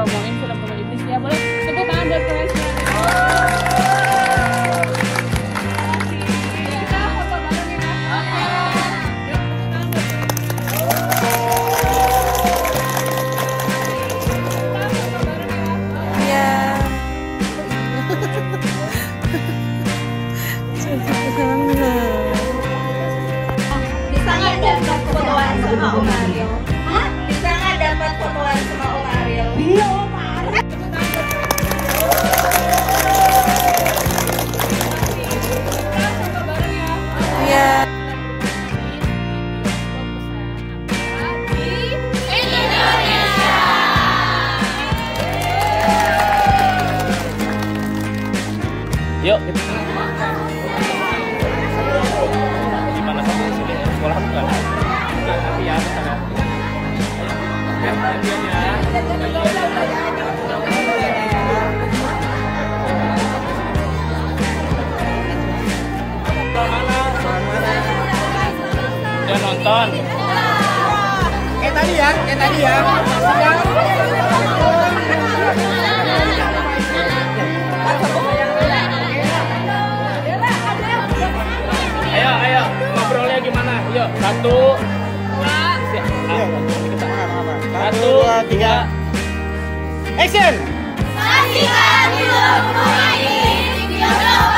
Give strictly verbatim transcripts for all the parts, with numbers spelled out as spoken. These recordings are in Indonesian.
ngomongin film Rumah Iblis ya. Boleh tepuk tangan buat kalian semua. Kita foto bareng ya. Bisa nggak dapat fotoan sama Om Ariel? Hah? Bisa nggak dapat fotoan sama Om Ariel? Iya Om Ariel. Iya. Yuk, kita gimana sih sini sekolah bukan? Nanti ya, sana. Ya, gantian ya. Mana? Udah nonton? Kayak tadi ya, kayak tadi ya. Ayo, ayo, ngobrolnya gimana? Yuk, satu, satu, dua, tiga, Action! Saksikan film Rumah Iblis di bioskop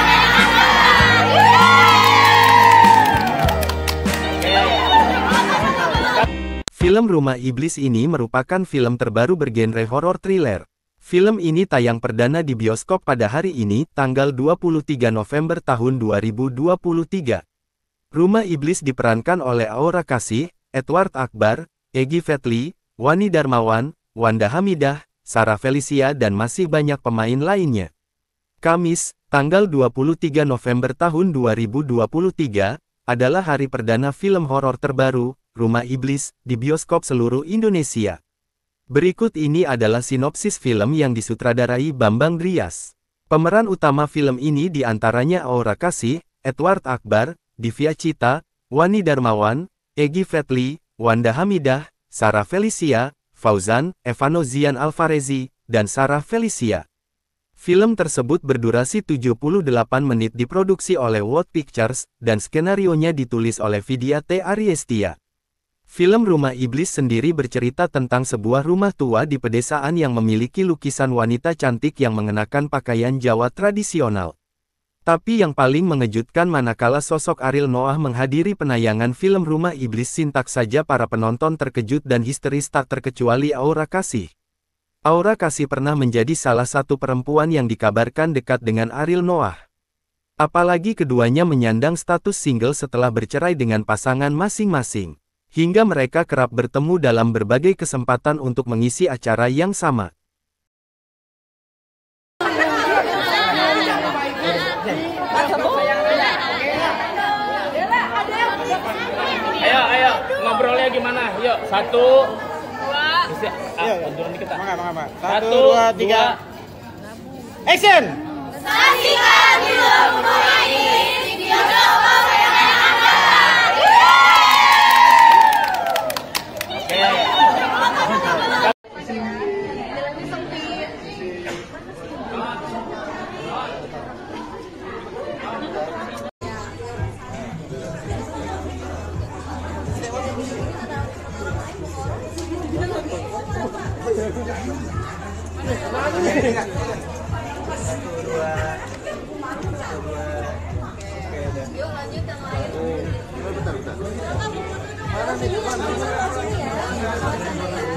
Film Rumah Iblis ini merupakan film terbaru bergenre horor thriller. Film ini tayang perdana di bioskop pada hari ini, tanggal dua puluh tiga November tahun dua ribu dua puluh tiga. Rumah Iblis diperankan oleh Aura Kasih, Edward Akbar, Egy Fetli, Wani Darmawan, Wanda Hamidah, Sarah Felicia dan masih banyak pemain lainnya. Kamis, tanggal dua puluh tiga November tahun dua ribu dua puluh tiga, adalah hari perdana film horor terbaru, Rumah Iblis, di bioskop seluruh Indonesia. Berikut ini adalah sinopsis film yang disutradarai Bambang Drias. Pemeran utama film ini diantaranya Aura Kasih, Edward Akbar, Divya Cita, Wani Darmawan, Egy Fetli, Wanda Hamidah, Sarah Felicia, Fauzan, Evanozian Alvarezi, dan Sarah Felicia. Film tersebut berdurasi tujuh puluh delapan menit, diproduksi oleh World Pictures, dan skenarionya ditulis oleh Vidya T. Ariestia. Film Rumah Iblis sendiri bercerita tentang sebuah rumah tua di pedesaan yang memiliki lukisan wanita cantik yang mengenakan pakaian Jawa tradisional. Tapi yang paling mengejutkan manakala sosok Ariel Noah menghadiri penayangan film Rumah Iblis, sintak saja para penonton terkejut dan histeris tak terkecuali Aura Kasih. Aura Kasih pernah menjadi salah satu perempuan yang dikabarkan dekat dengan Ariel Noah. Apalagi keduanya menyandang status single setelah bercerai dengan pasangan masing-masing. Hingga mereka kerap bertemu dalam berbagai kesempatan untuk mengisi acara yang sama. ayo, ayo, ngobrolnya gimana? Yuk, satu, dua, satu, dua, tiga, Action! Saksikan film Rumah Iblis di bioskop Mana nih?